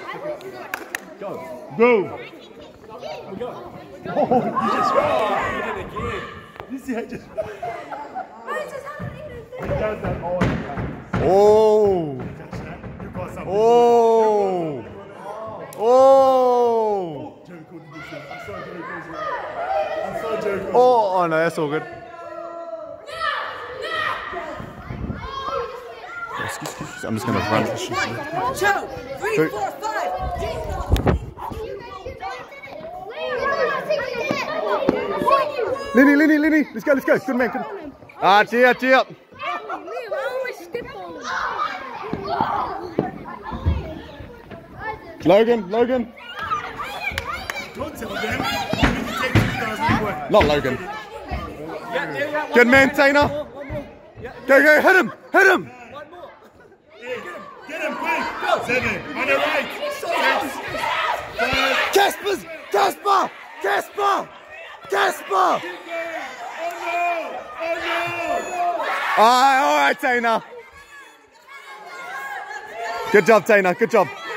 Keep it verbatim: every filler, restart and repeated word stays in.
Go. Go. Go. Oh, you just you did it again. You see how just. He does that all the time. Oh. Oh. Oh. Oh, oh no, that's all good. Excuse, excuse, I'm just gonna run. One, two, three, Three. four, five. Lenny, Lenny, Lenny, let's go, let's go. Good man, good. Ah, gee up, gee up. Logan, Logan. Not Logan. Good man, Tainer. Go, go, hit him, hit him. Get him, quick. Seven, on the right. Six, five. Casper's, Casper, Casper, Casper. Oh no, oh no. All right, all right, Tainer. Good job, Tainer, good job.